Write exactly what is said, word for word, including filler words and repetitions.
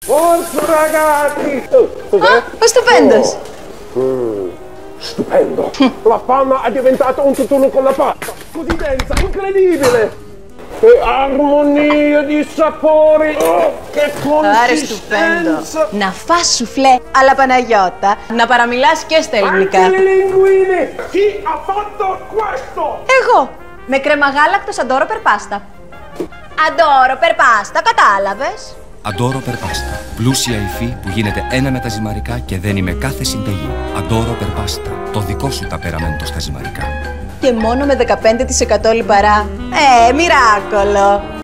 Forza ragazzi! Ah, è stupendo! Mm, stupendo! La panna è diventata un tutt'uno con la pasta! Così densa, incredibile! Che armonia di sapori! Oh, che consistenza! Να φας σουφλέ, αλλά Παναγιώτα, να παραμιλάς και στα ελληνικά. Anche le linguine! Chi ha fatto questo? Εγώ, με κρεμαγάλακτος αντόρο περ πάστα. Αντόρο περ πάστα, κατάλαβες? Αντόρο περ πάστα. Πλούσια υφή που γίνεται ένα με τα ζυμαρικά και δένει με κάθε συνταγή. Αντόρο περ πάστα. Το δικό σου ταπεραμέντο στα ζυμαρικά. Και μόνο με δεκαπέντε τοις εκατό λιπαρά. Ε, μοιράκολο!